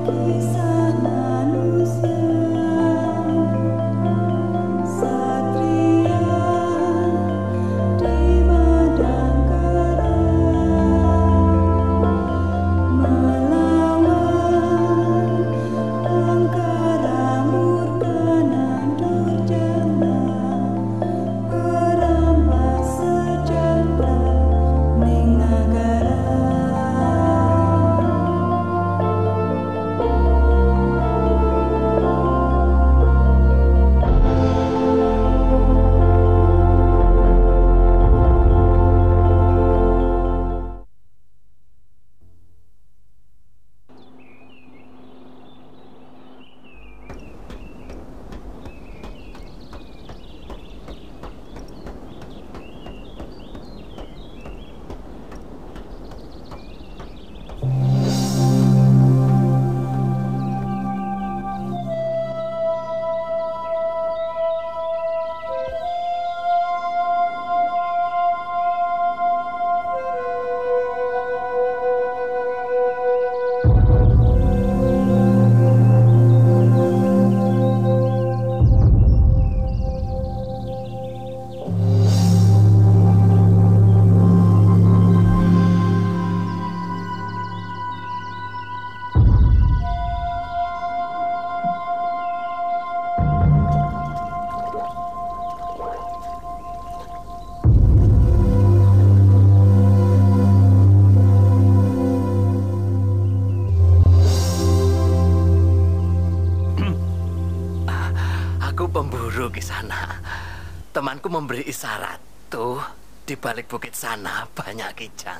Pemburu di sana. Temanku memberi isyarat tuh di balik bukit sana banyak kijang.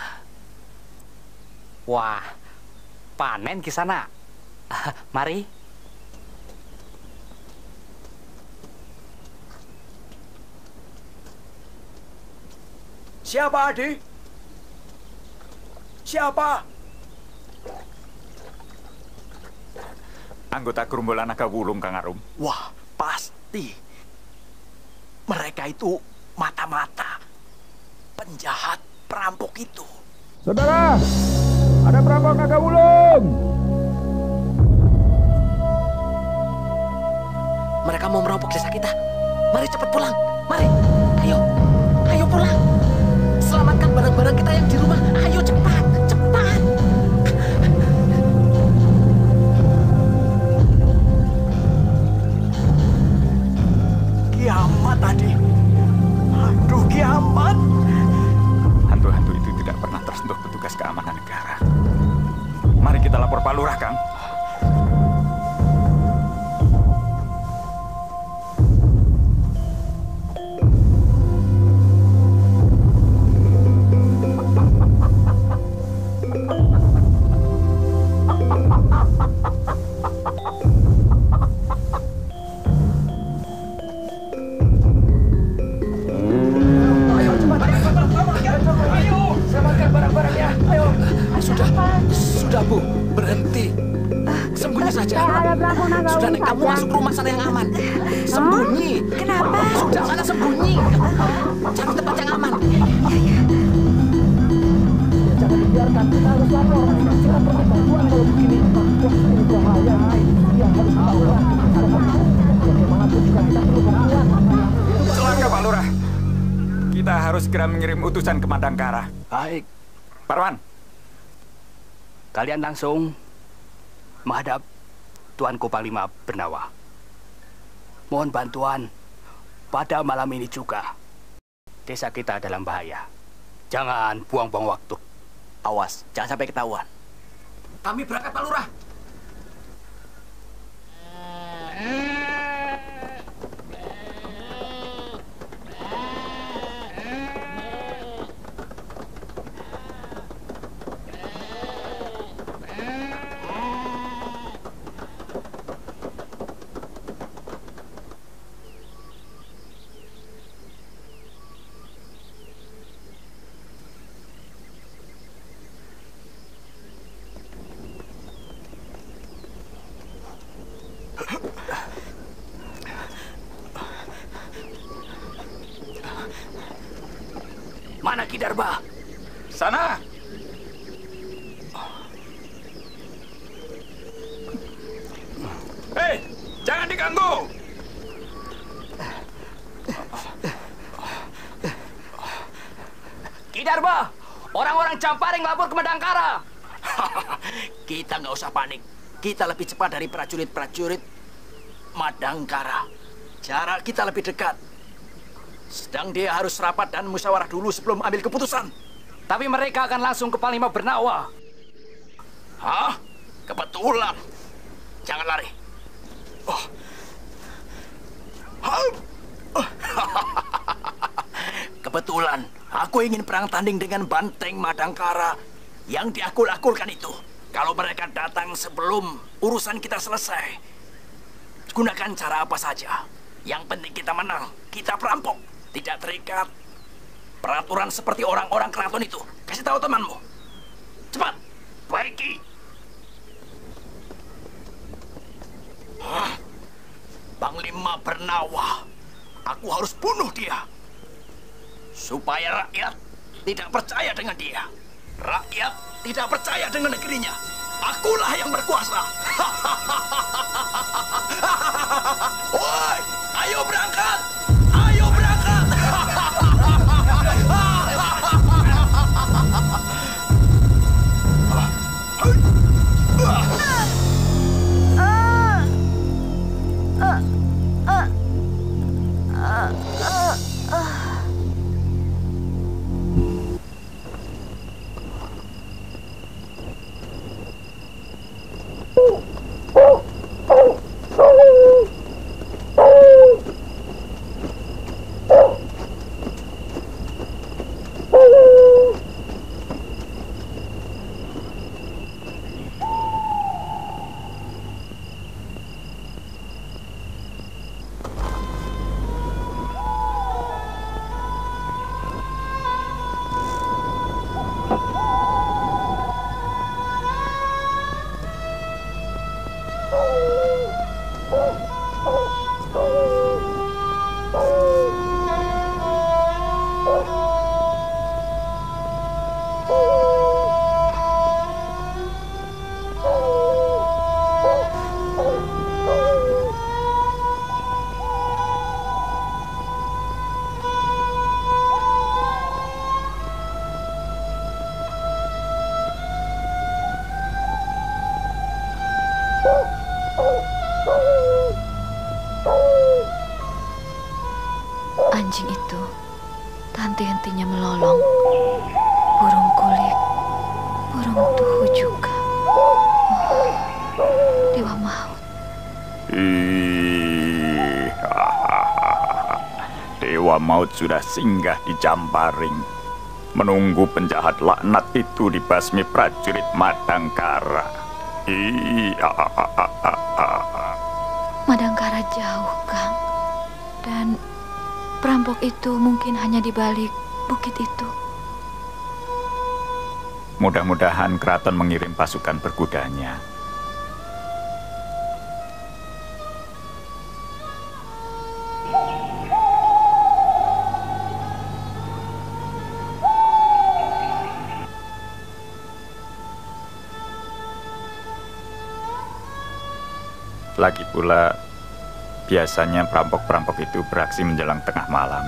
Wah, panen di sana. Mari. Siapa, Adi? Siapa? Anggota gerombolan naga wulung, Kang Arum. Wah, pasti. Mereka itu mata-mata penjahat perampok itu. Saudara, ada perampok naga wulung. Mereka mau merampok desa kita. Mari cepat pulang. Mari. Ayo. Ayo pulang. Selamatkan barang-barang kita yang di rumah. Ayo cepat. Cepat. Kiamat tadi. Aduh, kiamat. Hantu-hantu itu tidak pernah tersentuh petugas keamanan negara. Mari kita lapor Pak Lurah, Kang. Sudah, Bu. Berhenti. Sembunyi saja. Sudah, Nek. Kamu masuk rumah sana yang aman. Sembunyi. Kenapa? Sudah, sana sembunyi. Cari tempat yang aman. Jangan dibiarkan, kita harus lapor. Kita perlu bantuan kalau begini. Wah, ini bahaya. Yang harus kita lakukan. Bagaimanapun juga kita perlu bantuan. Celaka, Pak Lurah. Kita harus segera mengirim utusan ke Madangkara. Baik. Parwan. Kalian langsung menghadap Tuanku Panglima Bernawa. Mohon bantuan pada malam ini juga. Desa kita dalam bahaya. Jangan buang-buang waktu. Awas, jangan sampai ketahuan. Kami berangkat, Pak Lurah. Mana Ki Darba? Sana. serba. Orang-orang Jamparing lapor ke Madangkara. Kita nggak usah panik. Kita lebih cepat dari prajurit-prajurit Madangkara. Jarak kita lebih dekat. Sedang dia harus rapat dan musyawarah dulu sebelum ambil keputusan. Tapi mereka akan langsung ke Panglima Bernawa. Hah? Kebetulan. Jangan lari. Oh. Kebetulan, aku ingin perang tanding dengan banteng Madangkara yang diakul-akulkan itu. Kalau mereka datang sebelum urusan kita selesai, gunakan cara apa saja. Yang penting kita menang, kita perampok, tidak terikat. Peraturan seperti orang-orang keraton itu. Kasih tahu temanmu. Cepat. Baik, Ki. Panglima Bernawa. Aku harus bunuh dia. Supaya rakyat tidak percaya dengan dia. Rakyat tidak percaya dengan negerinya. Akulah yang berkuasa. Woi, ayo berangkat. Ayo berangkat. Anjing itu tak henti-hentinya melolong. Burung kulit, burung tuhu juga. Oh, Dewa Maut. Dewa Maut sudah singgah di Jamparing, menunggu penjahat laknat itu dibasmi prajurit Madangkara. Madangkara jauh, Kang. Dan perampok itu mungkin hanya di balik bukit itu. Mudah-mudahan keraton mengirim pasukan berkudanya. Lagi pula, biasanya perampok-perampok itu beraksi menjelang tengah malam.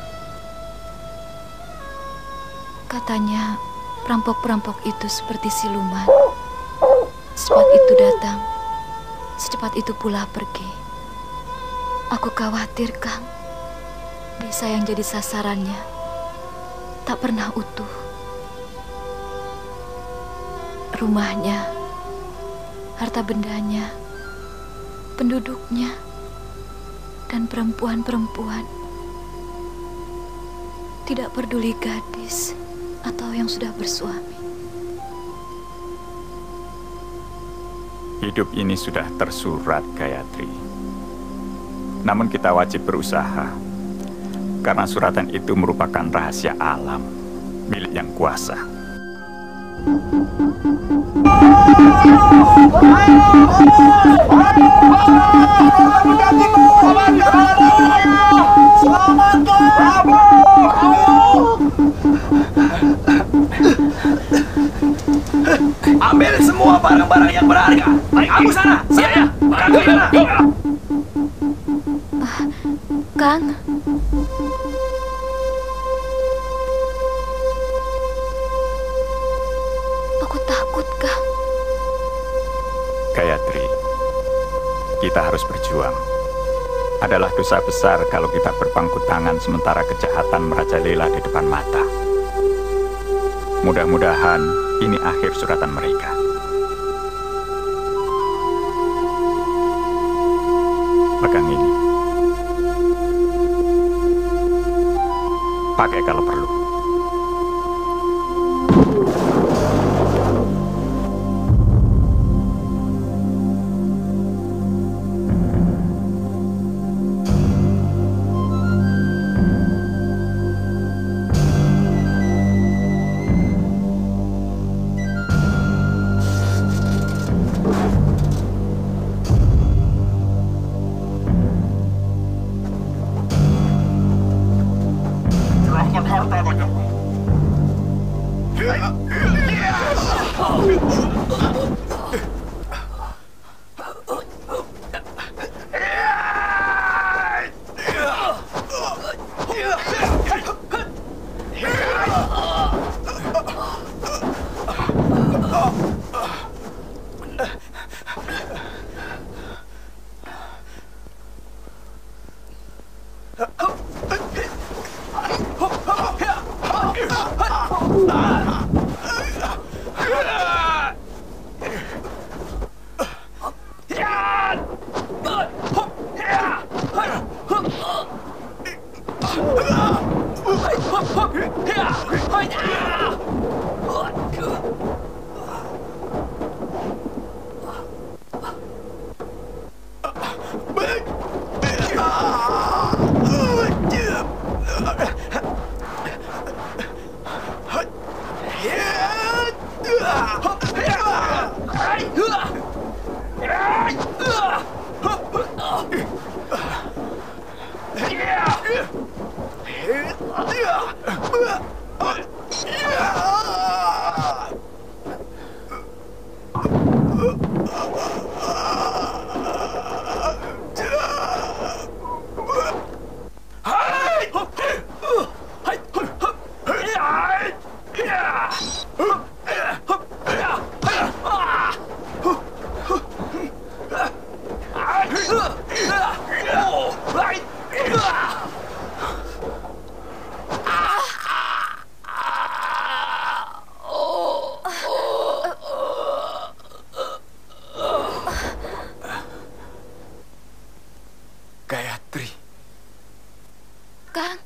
Katanya perampok-perampok itu seperti siluman. Secepat itu datang, secepat itu pula pergi. Aku khawatir, Kang. Desa yang jadi sasarannya tak pernah utuh. Rumahnya, harta bendanya, penduduknya, dan perempuan-perempuan. Tidak peduli gadis atau yang sudah bersuami. Hidup ini sudah tersurat, Gayatri. Namun kita wajib berusaha, karena suratan itu merupakan rahasia alam, milik yang kuasa. Ambil semua barang-barang yang berharga. Kamu sana. Siap. Kamu sana. Kang. Gayatri, kita harus berjuang. Adalah dosa besar kalau kita berpangku tangan sementara kejahatan merajalela di depan mata. Mudah-mudahan ini akhir suratan mereka. Pegang ini. Pakai kalau perlu. Gayatri. Kang.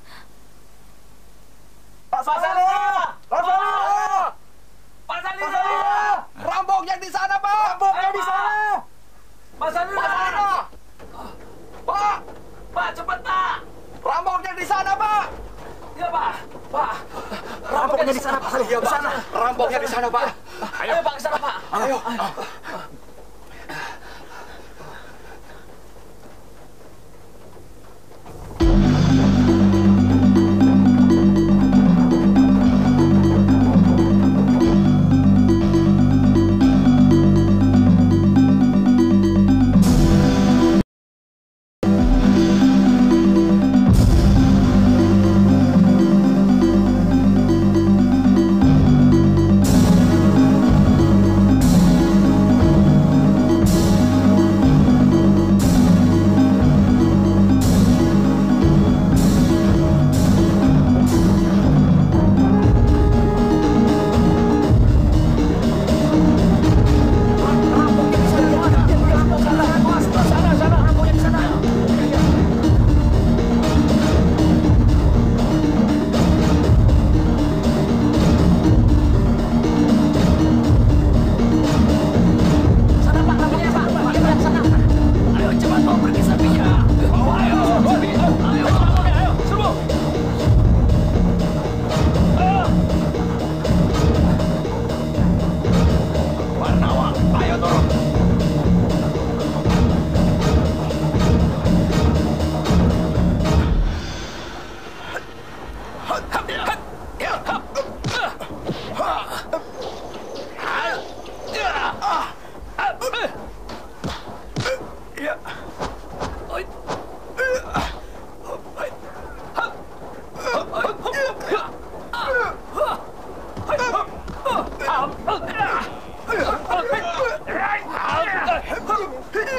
Pak Salih! Pak Salih! Pak Salih! Rampoknya di sana, Pak! Rampoknya di sana! Pak Salih! Pak! Pak, cepat, Pak! Rampoknya di sana, Pak! Ya, Pak! Pak! Rampoknya di sana, Pak Salih. Di sana. Rampoknya di sana, Pak. Ayo, Pak, ke sana, Pak. Ayo.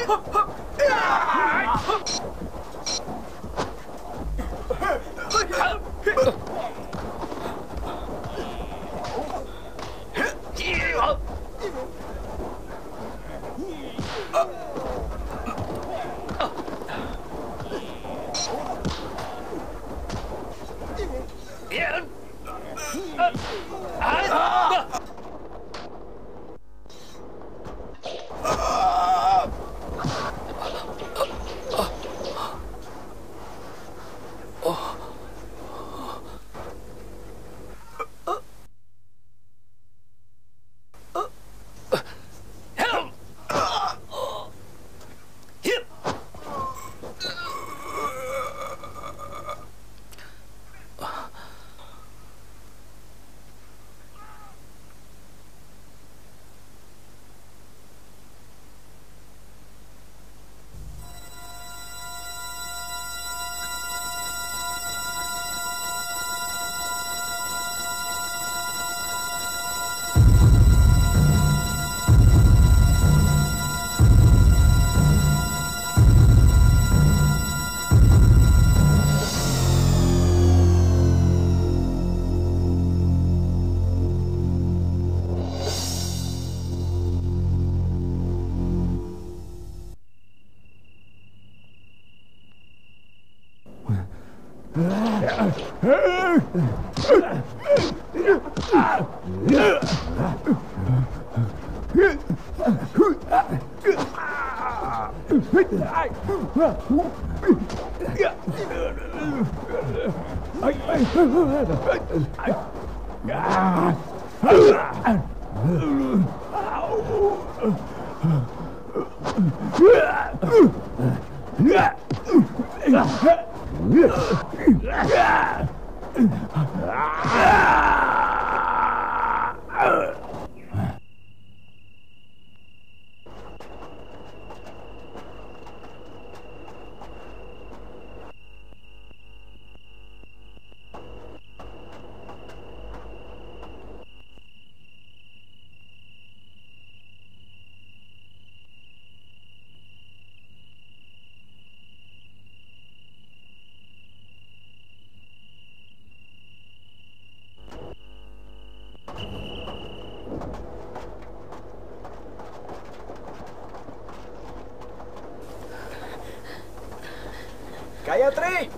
Gayatri!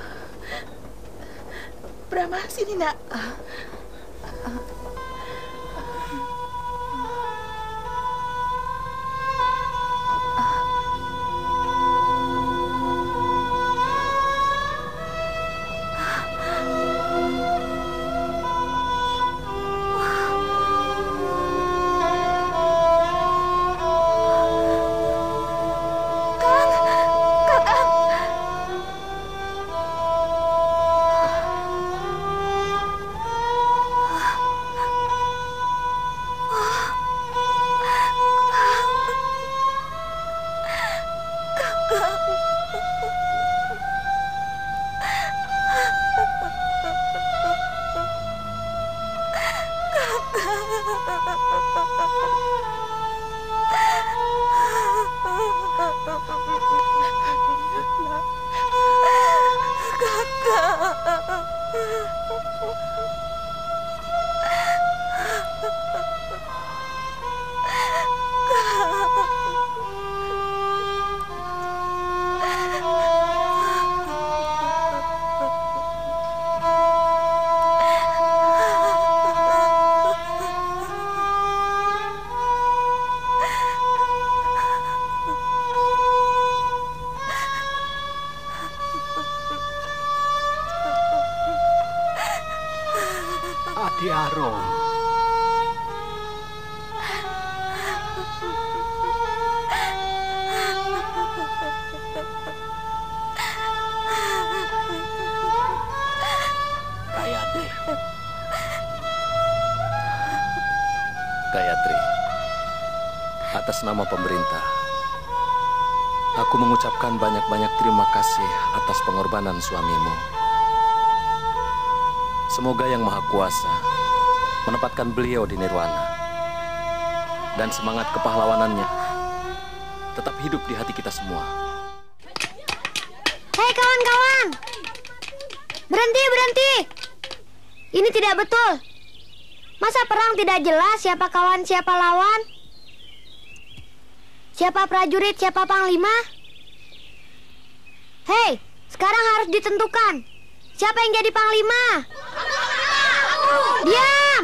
Brahma, sini nak. Gayatri, atas nama pemerintah, aku mengucapkan banyak-banyak terima kasih atas pengorbanan suamimu. Semoga Yang Maha Kuasa menempatkan beliau di nirwana dan semangat kepahlawanannya tetap hidup di hati kita semua. Hei kawan-kawan, berhenti, berhenti. Ini tidak betul. Masa perang tidak jelas siapa kawan, siapa lawan? Siapa prajurit, siapa panglima? Hei, sekarang harus ditentukan. Siapa yang jadi panglima? Diam!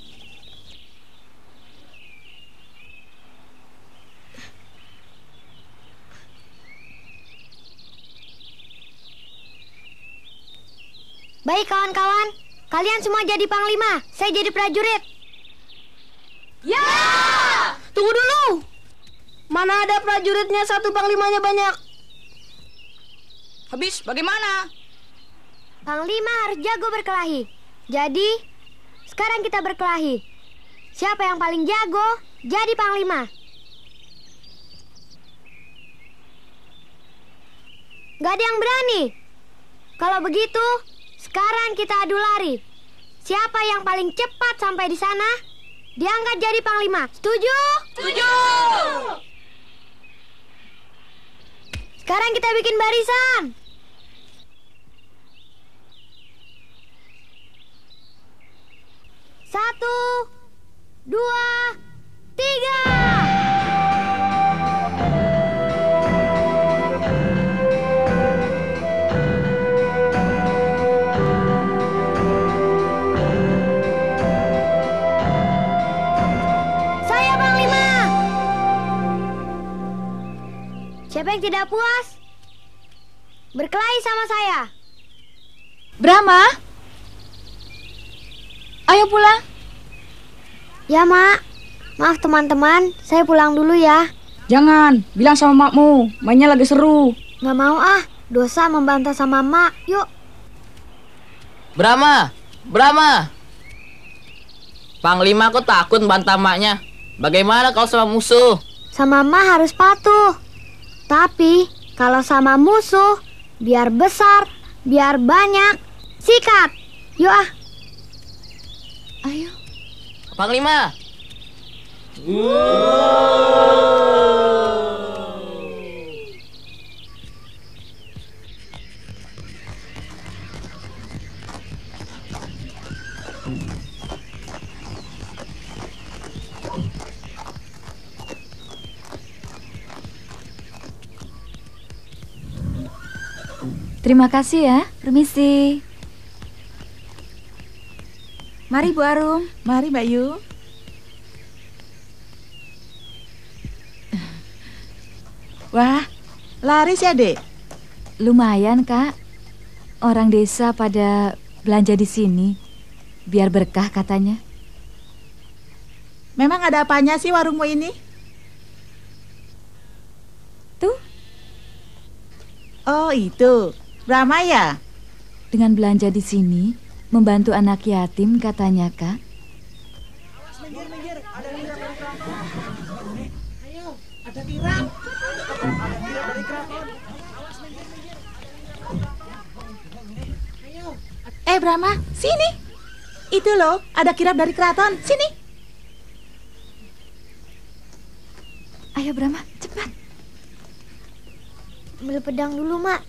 Baik kawan-kawan, kalian semua jadi panglima, saya jadi prajurit. Ya! Tunggu dulu. Mana ada prajuritnya satu, panglimanya banyak. Habis bagaimana? Panglima harus jago berkelahi. Jadi, sekarang kita berkelahi. Siapa yang paling jago, jadi panglima. Gak ada yang berani. Kalau begitu, sekarang kita adu lari. Siapa yang paling cepat sampai di sana, diangkat jadi panglima. Setuju? Setuju! Sekarang kita bikin barisan. Satu, dua, tiga. Saya panglima. Siapa yang tidak puas? Berkelahi sama saya. Brahma, ayo pulang. Ya, Mak. Maaf teman-teman, saya pulang dulu ya. Jangan, bilang sama makmu, mainnya lagi seru. Nggak mau ah, dosa membantah sama Mak. Yuk. Brahma, Brahma. Panglima kok takut bantah maknya. Bagaimana kalau sama musuh? Sama Mak harus patuh. Tapi kalau sama musuh, biar besar, biar banyak, sikat. Yuk ah. Ayo. Panglima. Terima kasih ya, permisi. Mari Bu Arum. Mari Mbak Yu. Wah, laris ya Dek? Lumayan Kak. Orang desa pada belanja di sini. Biar berkah katanya. Memang ada apanya sih warungmu ini? Tuh. Oh itu, Brahma ya? Dengan belanja di sini, membantu anak yatim katanya Kak. Minggir, ada kirap dari keraton. Ayo, ada kirap. Ada kirap dari keraton. Awas minggir. Ayo. Brahma, sini. Itu loh, ada kirap dari keraton. Sini. Ayo Brahma, cepat. Ambil pedang dulu, Mak.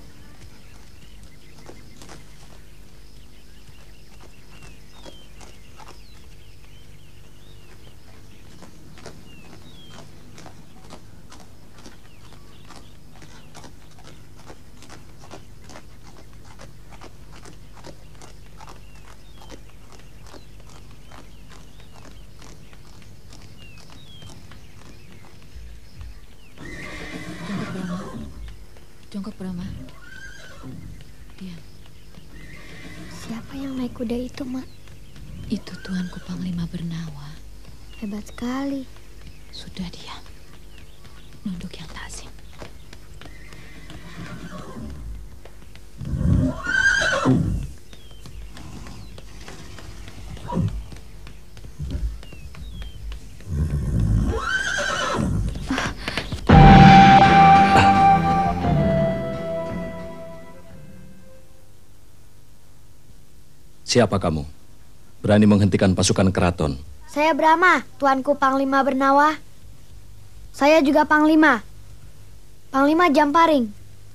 Jongkok Brahma. Diam. Siapa yang naik kuda itu, Mak? Itu tuanku Panglima Bernawa. Hebat sekali. Sudah diam. Nunduk yang takzim. Siapa kamu? Berani menghentikan pasukan keraton? Saya Brahma, tuanku Panglima Bernawa. Saya juga Panglima. Panglima Jamparing.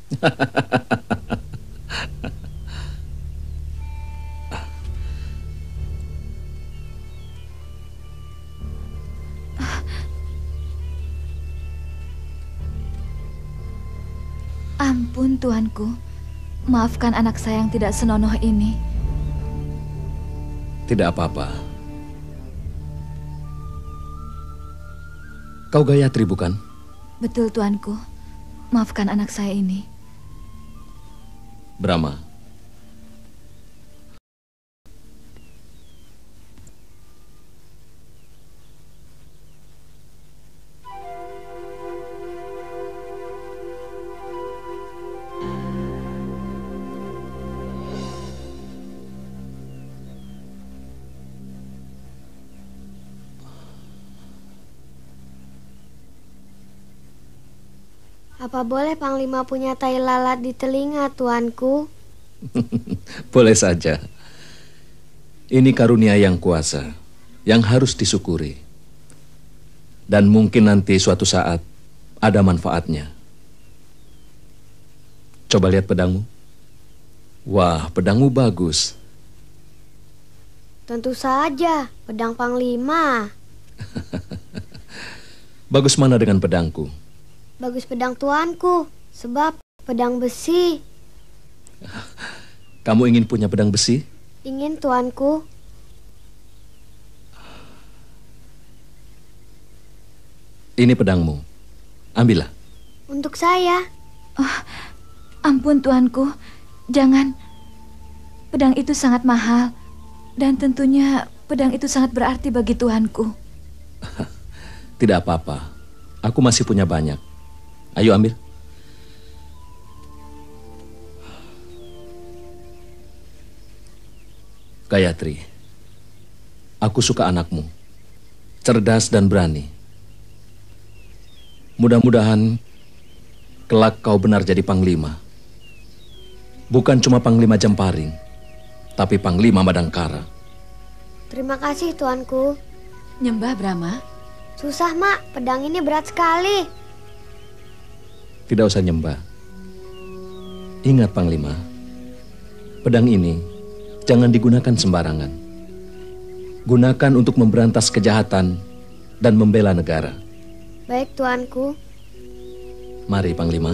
Ampun, tuanku. Maafkan anak saya yang tidak senonoh ini. Tidak apa-apa. Kau Gayatri, bukan? Betul, tuanku. Maafkan anak saya ini. Brahma. Apa boleh Panglima punya tai lalat di telinga, tuanku? Boleh saja. Ini karunia yang kuasa, yang harus disyukuri. Dan mungkin nanti suatu saat ada manfaatnya. Coba lihat pedangmu. Wah, pedangmu bagus. Tentu saja, pedang Panglima. Bagus mana dengan pedangku? Bagus pedang tuanku, sebab pedang besi. Kamu ingin punya pedang besi? Ingin, tuanku. Ini pedangmu. Ambillah. Untuk saya. Oh, ampun, tuanku. Jangan. Pedang itu sangat mahal. Dan tentunya pedang itu sangat berarti bagi tuanku. Tidak apa-apa. Aku masih punya banyak. Ayo ambil. Gayatri, aku suka anakmu. Cerdas dan berani. Mudah-mudahan kelak kau benar jadi Panglima. Bukan cuma Panglima Jamparing, tapi Panglima Madangkara. Terima kasih, tuanku. Nyembah, Brahma. Susah, Mak. Pedang ini berat sekali. Tidak usah nyembah. Ingat, Panglima, pedang ini jangan digunakan sembarangan. Gunakan untuk memberantas kejahatan dan membela negara. Baik, tuanku. Mari, Panglima.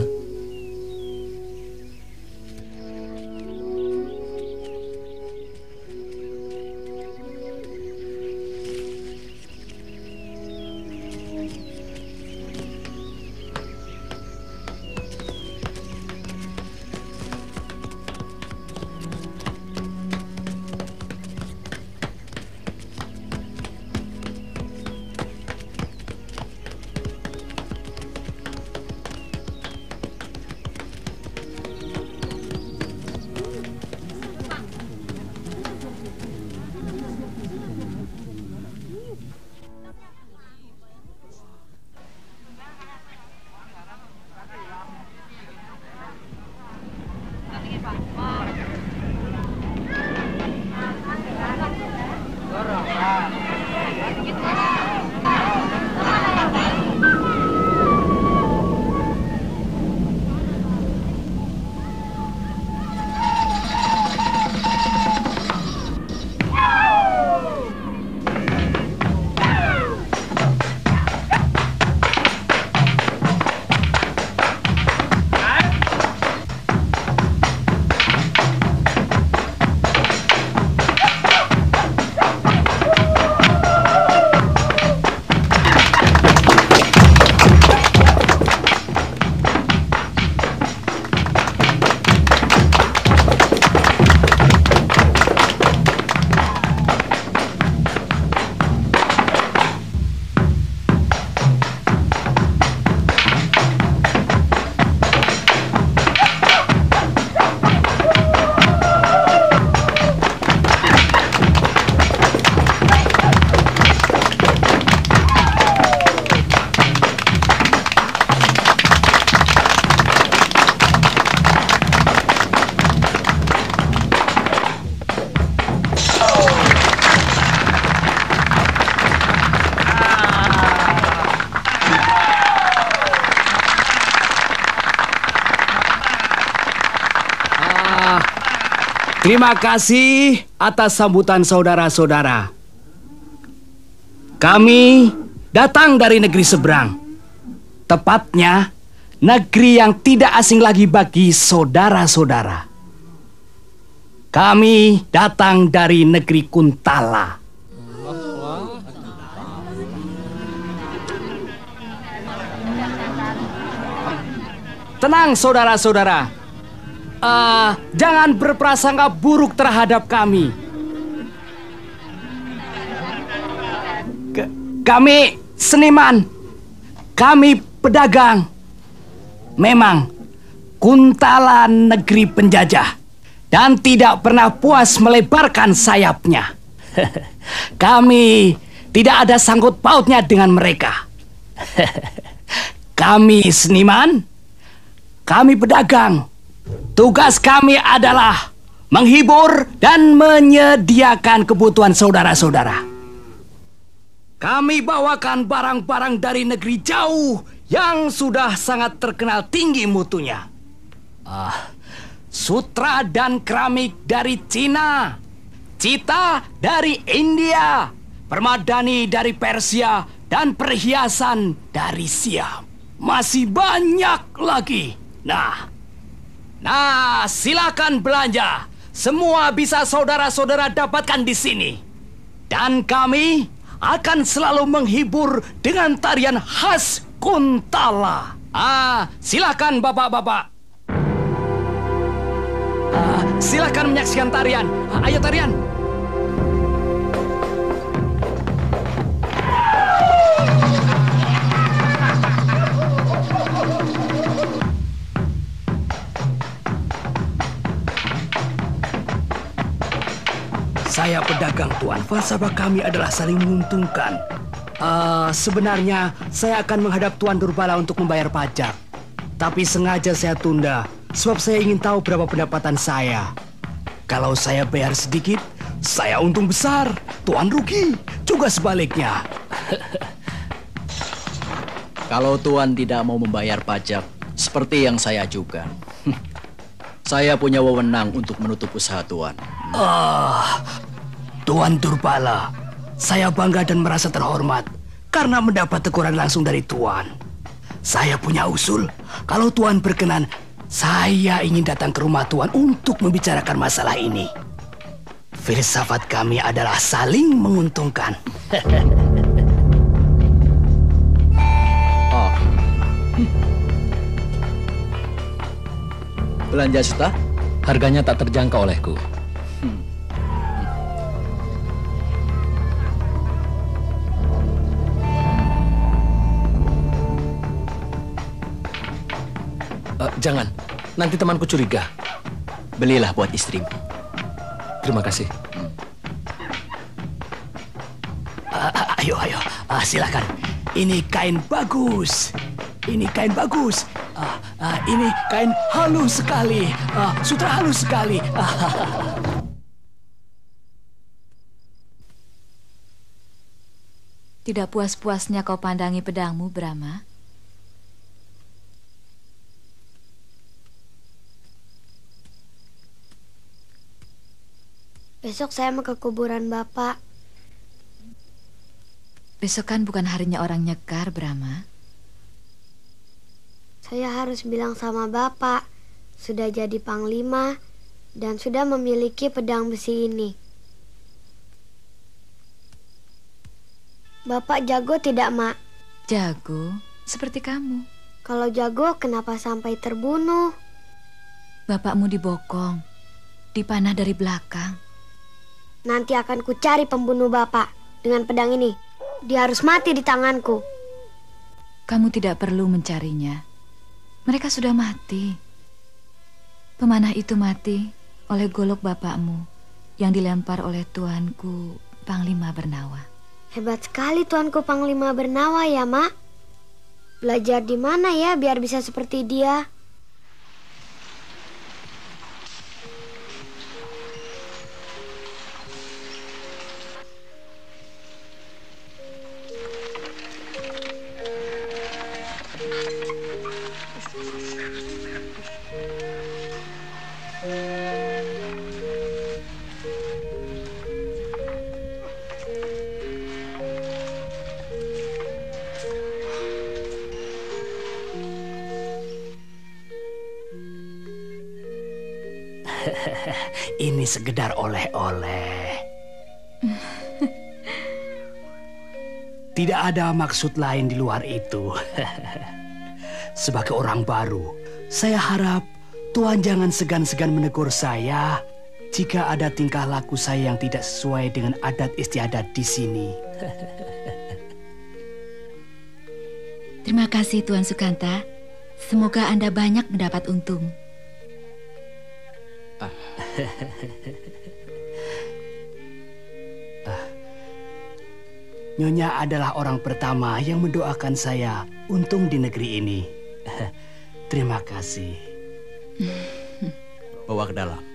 Terima kasih atas sambutan saudara-saudara. Kami datang dari negeri seberang. Tepatnya, negeri yang tidak asing lagi bagi saudara-saudara. Kami datang dari negeri Kuntala. Tenang saudara-saudara, jangan berprasangka buruk terhadap kami. Kami seniman, kami pedagang. Memang Kuntala negeri penjajah dan tidak pernah puas melebarkan sayapnya. Kami tidak ada sangkut pautnya dengan mereka. Kami seniman, kami pedagang. Tugas kami adalah menghibur dan menyediakan kebutuhan saudara-saudara. Kami bawakan barang-barang dari negeri jauh yang sudah sangat terkenal tinggi mutunya. Sutra dan keramik dari Cina, cita dari India, permadani dari Persia, dan perhiasan dari Siam. Masih banyak lagi. Nah, silakan belanja. Semua bisa saudara-saudara dapatkan di sini. Dan kami akan selalu menghibur dengan tarian khas Kuntala. Silakan bapak-bapak. Silakan menyaksikan tarian. Ayo tarian. Saya pedagang, Tuan. Falsafah kami adalah saling menguntungkan. Sebenarnya saya akan menghadap Tuan Durbala untuk membayar pajak. Tapi sengaja saya tunda, sebab saya ingin tahu berapa pendapatan saya. Kalau saya bayar sedikit, saya untung besar. Tuan rugi, juga sebaliknya. Kalau Tuan tidak mau membayar pajak, seperti yang saya ajukan, saya punya wewenang untuk menutup usaha Tuan. Tuan Durbala, saya bangga dan merasa terhormat karena mendapat teguran langsung dari Tuan. Saya punya usul, kalau Tuan berkenan, saya ingin datang ke rumah Tuan untuk membicarakan masalah ini. Filsafat kami adalah saling menguntungkan. Belanja suta? Harganya tak terjangkau olehku. Jangan, nanti temanku curiga. Belilah buat istrimu. Terima kasih. Ayo, silakan. Ini kain bagus. Ini kain bagus. Ini kain halus sekali. Sutra halus sekali. Tidak puas-puasnya kau pandangi pedangmu, Brahma? Besok saya mau ke kuburan Bapak. Besok kan bukan harinya orang nyekar, Brahma. Saya harus bilang sama Bapak, sudah jadi panglima dan sudah memiliki pedang besi ini. Bapak jago tidak, Mak? Jago, seperti kamu. Kalau jago, kenapa sampai terbunuh? Bapakmu dibokong, dipanah dari belakang. Nanti akan kucari pembunuh Bapak dengan pedang ini. Dia harus mati di tanganku. Kamu tidak perlu mencarinya. Mereka sudah mati. Pemanah itu mati oleh golok bapakmu yang dilempar oleh tuanku Panglima Bernawa. Hebat sekali tuanku Panglima Bernawa ya, Mak. Belajar di mana ya biar bisa seperti dia? Ini sekedar oleh-oleh. Tidak ada maksud lain di luar itu. Sebagai orang baru, saya harap Tuan jangan segan-segan menegur saya jika ada tingkah laku saya yang tidak sesuai dengan adat istiadat di sini. Terima kasih Tuan Sukanta. Semoga Anda banyak mendapat untung. Nyonya adalah orang pertama yang mendoakan saya untung di negeri ini. Terima kasih. Bawa ke dalam.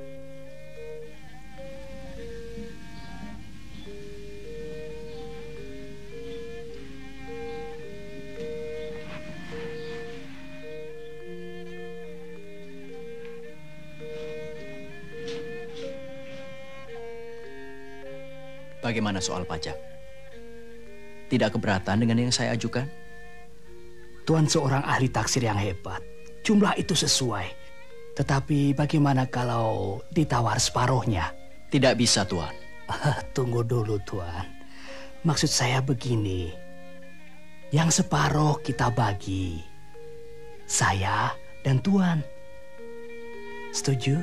Bagaimana soal pajak? Tidak keberatan dengan yang saya ajukan? Tuan seorang ahli taksir yang hebat. Jumlah itu sesuai. Tetapi bagaimana kalau ditawar separuhnya? Tidak bisa, Tuan. Tunggu dulu, Tuan. Maksud saya begini. Yang separuh kita bagi. Saya dan Tuan. Setuju?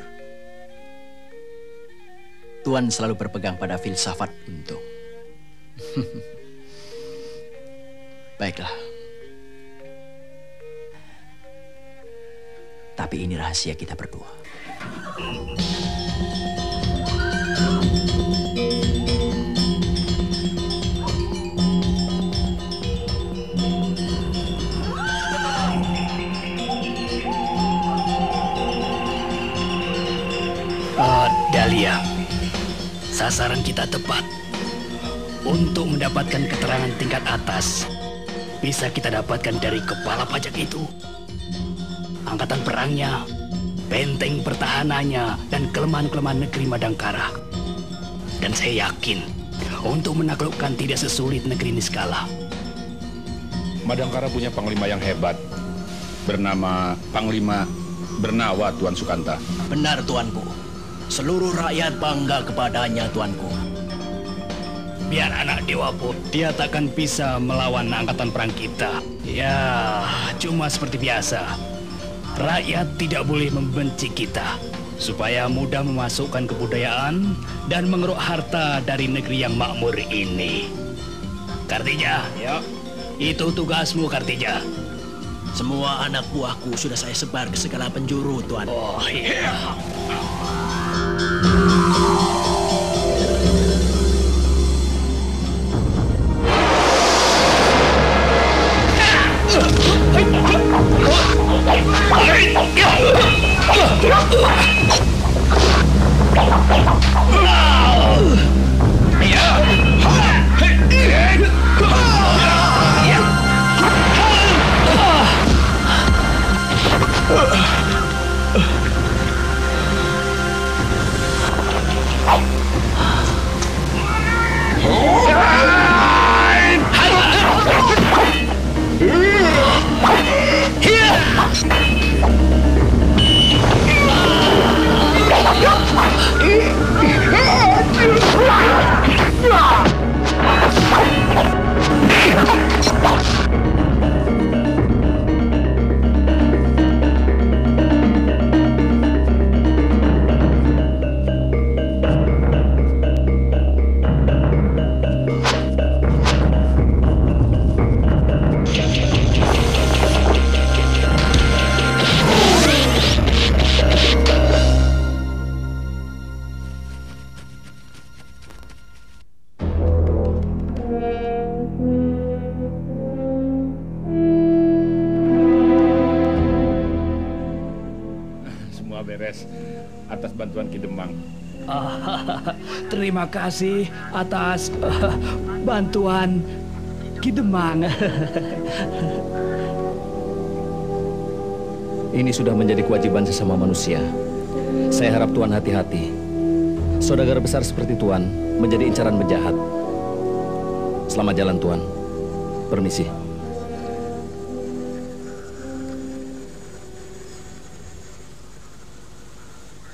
Tuan selalu berpegang pada filsafat untung. Baiklah. Tapi ini rahasia kita berdua. Dahlia, sasaran kita tepat. Untuk mendapatkan keterangan tingkat atas, bisa kita dapatkan dari kepala pajak itu. Angkatan perangnya, benteng pertahanannya, dan kelemahan-kelemahan negeri Madangkara. Dan saya yakin, untuk menaklukkan tidak sesulit negeri Niskala. Madangkara punya panglima yang hebat, bernama Panglima Bernawa, Tuan Sukanta. Benar, Tuanku. Seluruh rakyat bangga kepadanya, Tuanku. Biar anak dewa pun, dia takkan bisa melawan angkatan perang kita. Ya, cuma seperti biasa. Rakyat tidak boleh membenci kita, supaya mudah memasukkan kebudayaan dan mengeruk harta dari negeri yang makmur ini. Kartija, ya. Itu tugasmu, Kartija. Semua anak buahku sudah saya sebar ke segala penjuru, Tuan. Oh, iya. Atas bantuan Ki Demang. Terima kasih atas bantuan Ki Demang. Ini sudah menjadi kewajiban sesama manusia. Saya harap Tuan hati-hati. Saudagar besar seperti Tuan menjadi incaran penjahat. Selamat jalan, Tuan. Permisi.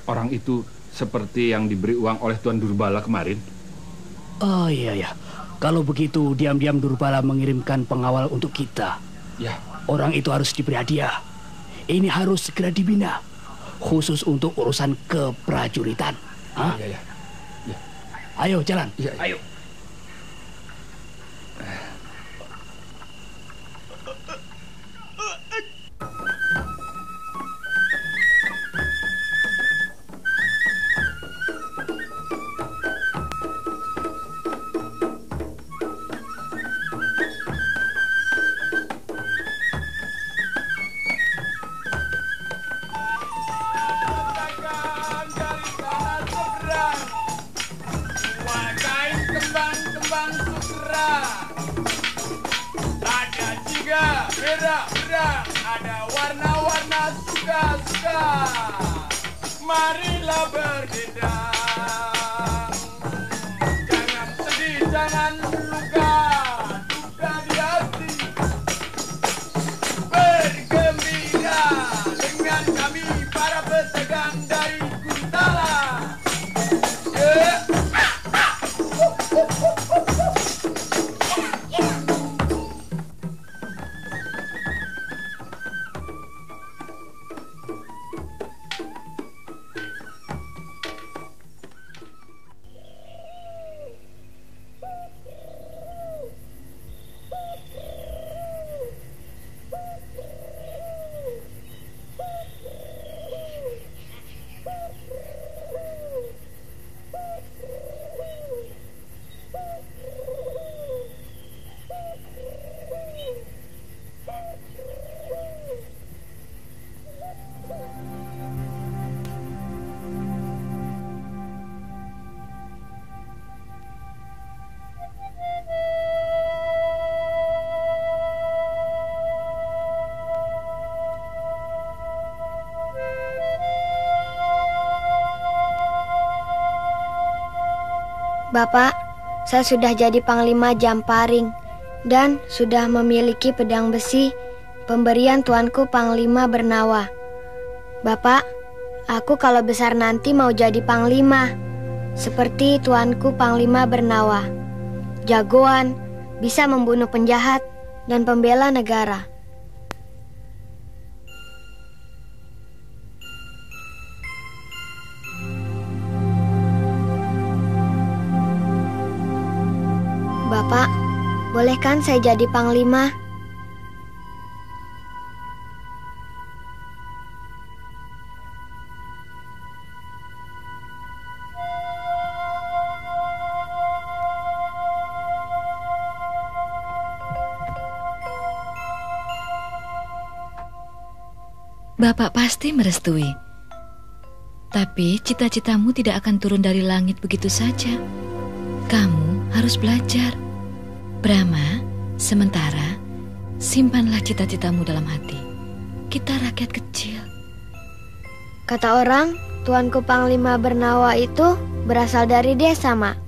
orang itu seperti yang diberi uang oleh Tuan Durbala kemarin? Oh iya ya. Kalau begitu diam-diam Durbala mengirimkan pengawal untuk kita. Ya. Orang itu harus diberi hadiah. Ini harus segera dibina. Khusus untuk urusan keprajuritan. Hah? Iya, ya. Ayo jalan. Iya. Ayo. Marilah berdendang, jangan sedih, jangan luka, duka di hati. Bergembira dengan kami para pedagang dari Kuntala. Bapak, saya sudah jadi Panglima Jamparing dan sudah memiliki pedang besi pemberian tuanku Panglima Bernawa. Bapak, aku kalau besar nanti mau jadi Panglima seperti tuanku Panglima Bernawa. Jagoan, bisa membunuh penjahat dan pembela negara. Bapak, boleh kan saya jadi Panglima? Bapak pasti merestui. Tapi cita-citamu tidak akan turun dari langit begitu saja. Kamu harus belajar. Brahma, sementara simpanlah cita-citamu dalam hati. Kita rakyat kecil. Kata orang, tuanku Panglima Bernawa itu berasal dari desa, Mak.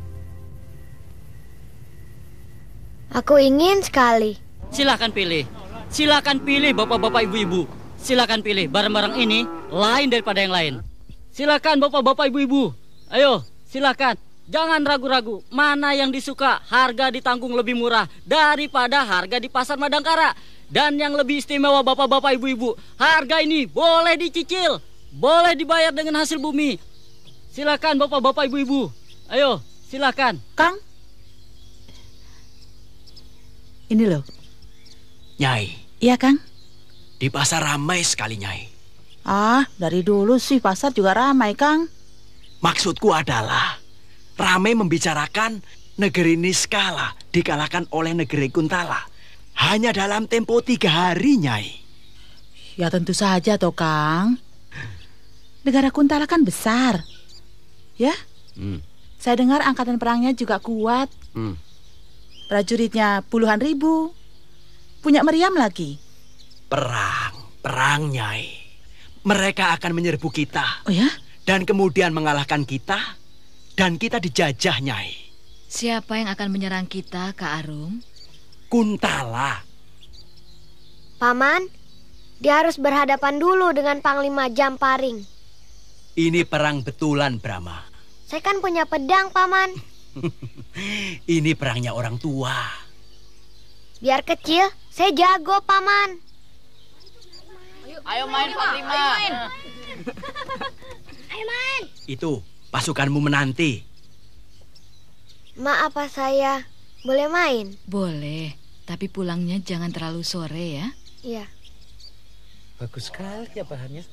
Aku ingin sekali. Silakan pilih. Silakan pilih bapak-bapak ibu-ibu. Silakan pilih. Barang-barang ini lain daripada yang lain. Silakan bapak-bapak ibu-ibu. Ayo, silakan. Jangan ragu-ragu, mana yang disuka, harga ditanggung lebih murah daripada harga di pasar Madangkara. Dan yang lebih istimewa bapak-bapak ibu-ibu, harga ini boleh dicicil, boleh dibayar dengan hasil bumi. Silakan bapak-bapak ibu-ibu, ayo silakan. Kang, ini loh. Nyai. Iya, Kang. Di pasar ramai sekali, Nyai. Ah, dari dulu sih pasar juga ramai, Kang. Maksudku adalah ramai membicarakan negeri Niskala dikalahkan oleh negeri Kuntala hanya dalam tempo 3 hari, Nyai. Ya tentu saja toh, Kang. Negara Kuntala kan besar. Ya? Saya dengar angkatan perangnya juga kuat. Prajuritnya puluhan ribu. Punya meriam lagi. Perang, Nyai. Mereka akan menyerbu kita. Oh ya? Dan kemudian mengalahkan kita. Dan kita dijajah, Nyai. Siapa yang akan menyerang kita, Kak Arum? Kuntala. Paman, dia harus berhadapan dulu dengan Panglima Jamparing. Ini perang betulan, Brahma. Saya kan punya pedang, Paman. Ini perangnya orang tua. Biar kecil, saya jago, Paman. Ayo main, Panglima. Ayo main. Itu pasukanmu menanti. Maaf, apa saya boleh main? Boleh, tapi pulangnya jangan terlalu sore ya. Iya. Bagus sekali ya bahannya.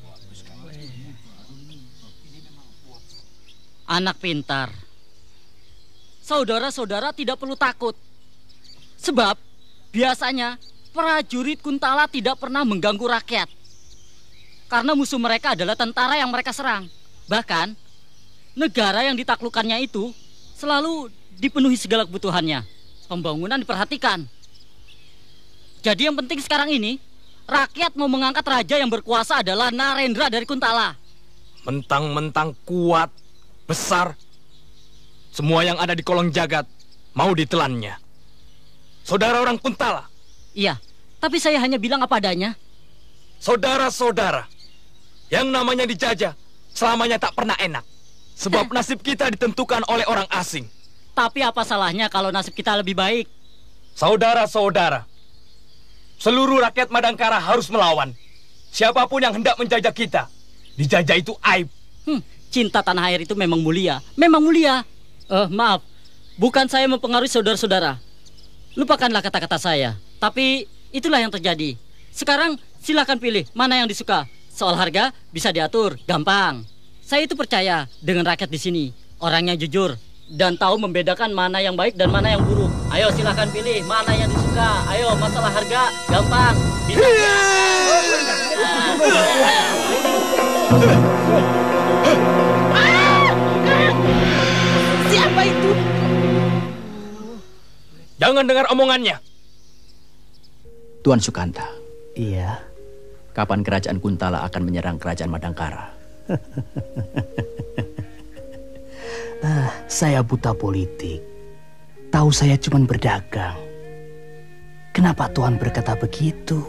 Anak pintar. Saudara-saudara tidak perlu takut. Sebab biasanya prajurit Kuntala tidak pernah mengganggu rakyat. Karena musuh mereka adalah tentara yang mereka serang. Bahkan negara yang ditaklukkannya itu selalu dipenuhi segala kebutuhannya. Pembangunan diperhatikan. Jadi yang penting sekarang ini, rakyat mau mengangkat raja yang berkuasa adalah Narendra dari Kuntala. Mentang-mentang kuat, besar, semua yang ada di kolong jagat mau ditelannya. Saudara orang Kuntala. Iya, tapi saya hanya bilang apa adanya. Saudara-saudara, yang namanya dijajah selamanya tak pernah enak. Sebab nasib kita ditentukan oleh orang asing. Tapi apa salahnya kalau nasib kita lebih baik? Saudara-saudara, seluruh rakyat Madangkara harus melawan. Siapapun yang hendak menjajah kita, dijajah itu aib. Cinta tanah air itu memang mulia. Memang mulia. Maaf, bukan saya mempengaruhi saudara-saudara. Lupakanlah kata-kata saya. Tapi itulah yang terjadi. Sekarang silakan pilih mana yang disuka. Soal harga bisa diatur, gampang. Saya itu percaya dengan rakyat di sini. Orangnya jujur dan tahu membedakan mana yang baik dan mana yang buruk. Ayo silakan pilih mana yang disuka. Ayo, masalah harga gampang. Bisa. Siapa itu? Jangan dengar omongannya. Tuan Sukanta. Iya. Kapan kerajaan Kuntala akan menyerang kerajaan Madangkara? Saya buta politik. Tahu saya cuma berdagang. Kenapa Tuhan berkata begitu?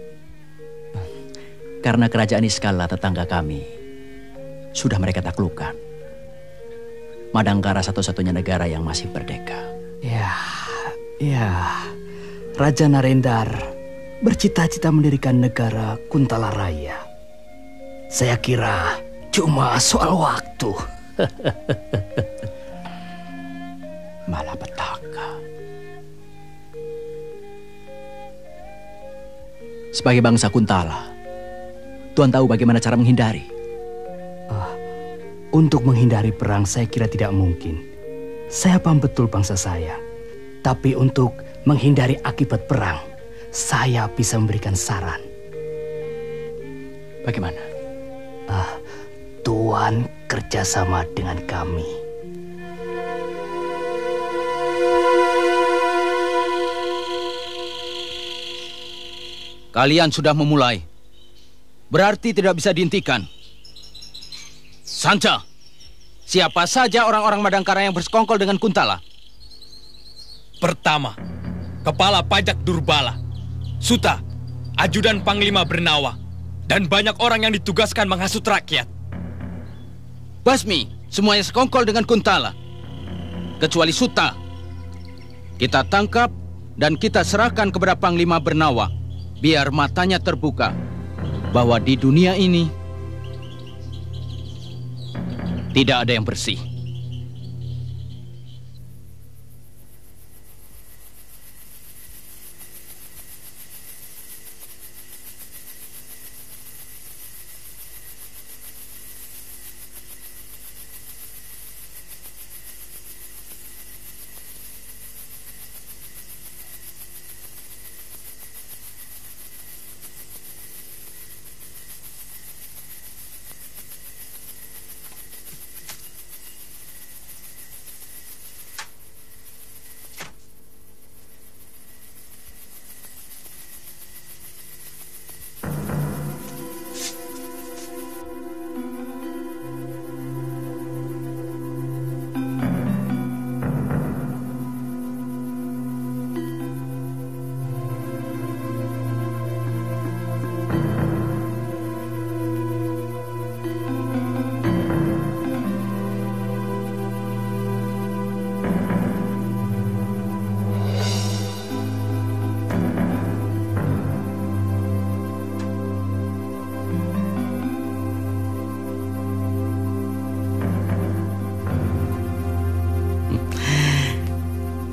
Karena kerajaan Iskala tetangga kami sudah mereka taklukkan. Madangkara satu-satunya negara yang masih merdeka. Ya, Raja Narendra bercita-cita mendirikan negara Kuntala Raya. Saya kira cuma soal waktu. Malapetaka. Sebagai bangsa Kuntala, Tuan tahu bagaimana cara menghindari? Untuk menghindari perang saya kira tidak mungkin. Saya paham betul bangsa saya. Tapi untuk menghindari akibat perang, saya bisa memberikan saran. Bagaimana? Tuan kerjasama dengan kami. Kalian sudah memulai. Berarti tidak bisa dihentikan. Sanca, siapa saja orang-orang Madangkara yang bersekongkol dengan Kuntala? Pertama, Kepala Pajak Durbala, Suta, Ajudan Panglima Bernawa, dan banyak orang yang ditugaskan menghasut rakyat. Basmi, semuanya sekongkol dengan Kuntala. Kecuali Suta. Kita tangkap dan kita serahkan kepada Panglima Bernawa, biar matanya terbuka bahwa di dunia ini tidak ada yang bersih.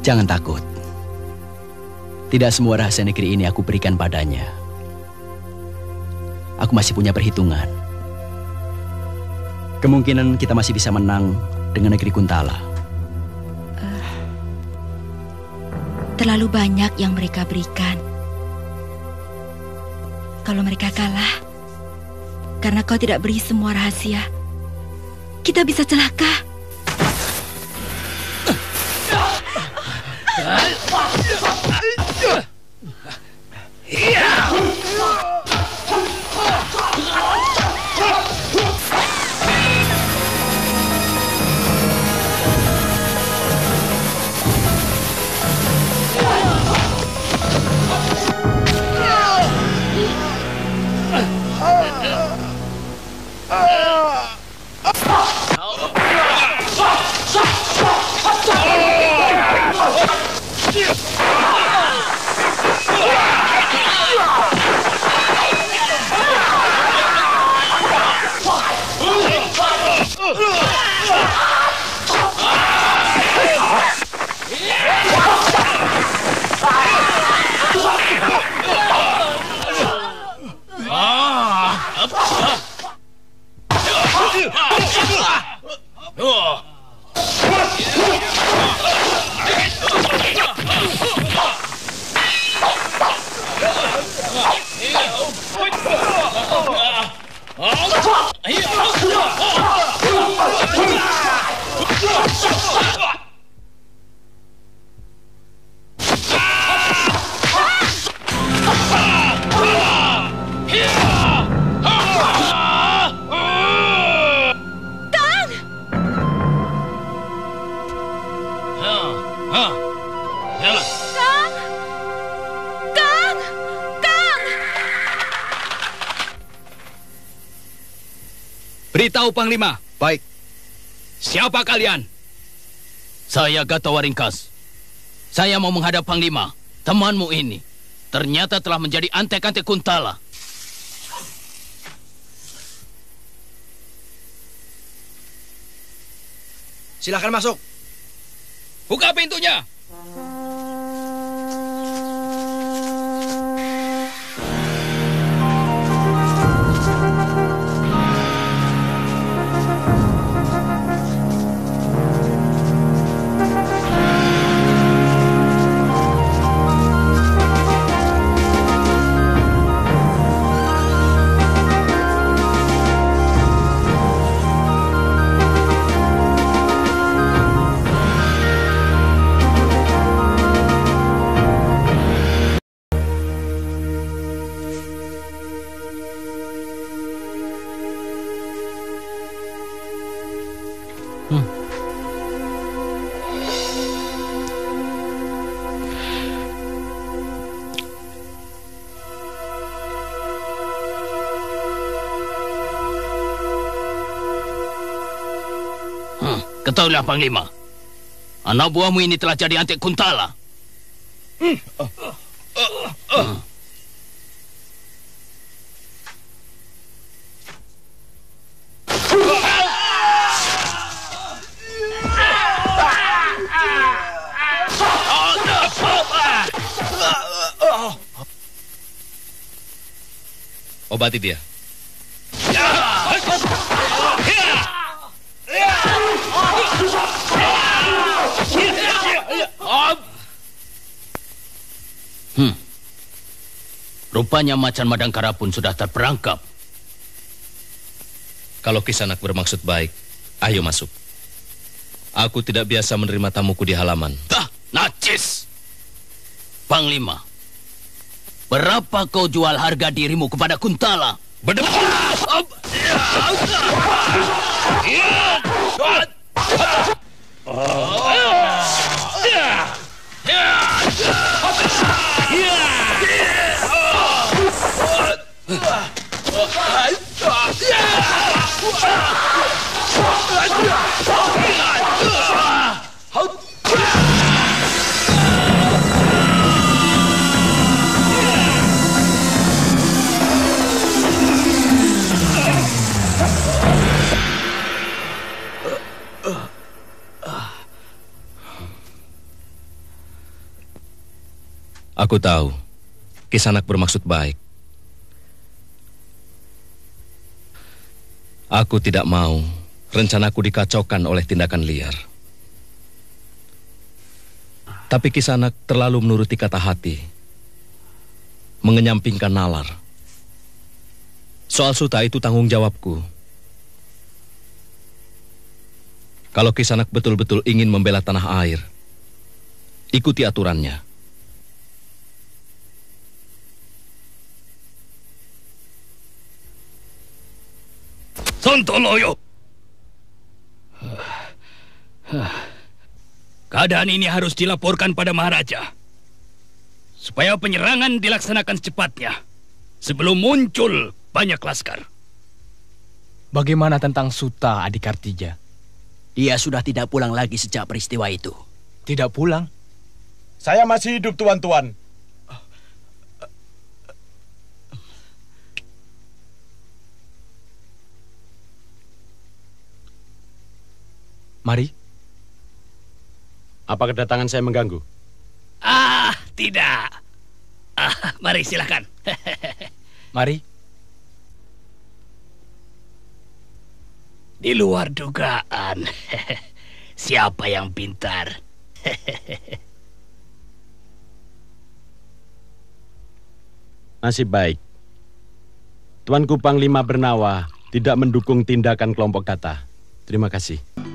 Jangan takut. Tidak semua rahasia negeri ini aku berikan padanya. Aku masih punya perhitungan. Kemungkinan kita masih bisa menang dengan negeri Kuntala. Terlalu banyak yang mereka berikan. Kalau mereka kalah, karena kau tidak beri semua rahasia, kita bisa celaka. Beritahu Panglima. Baik. Siapa kalian? Saya Gatawaringkas. Saya mau menghadap Panglima. Temanmu ini ternyata telah menjadi antek-antek Kuntala. Silahkan masuk. Buka pintunya. Ketahuilah Panglima, anak buahmu ini telah jadi antek Kuntala. Obati dia. Rupanya Macan Madangkara pun sudah terperangkap. Kalau Kisanak bermaksud baik, ayo masuk. Aku tidak biasa menerima tamuku di halaman. Najis! Panglima, berapa kau jual harga dirimu kepada Kuntala? Aku tahu, Kisanak bermaksud baik. Aku tidak mau rencanaku dikacaukan oleh tindakan liar. Tapi Kisanak terlalu menuruti kata hati, mengenyampingkan nalar. Soal Suta itu tanggung jawabku. Kalau Kisanak betul-betul ingin membela tanah air, ikuti aturannya. Sontoloyo. Keadaan ini harus dilaporkan pada Maharaja, supaya penyerangan dilaksanakan secepatnya, sebelum muncul banyak laskar. Bagaimana tentang Suta, adik Kartija? Dia sudah tidak pulang lagi sejak peristiwa itu. Tidak pulang? Saya masih hidup, tuan-tuan. Mari. Apa kedatangan saya mengganggu? Tidak. Mari silakan. Mari. Di luar dugaan. Siapa yang pintar? Nasib baik. Tuanku Panglima Bernawa tidak mendukung tindakan kelompok Data. Terima kasih.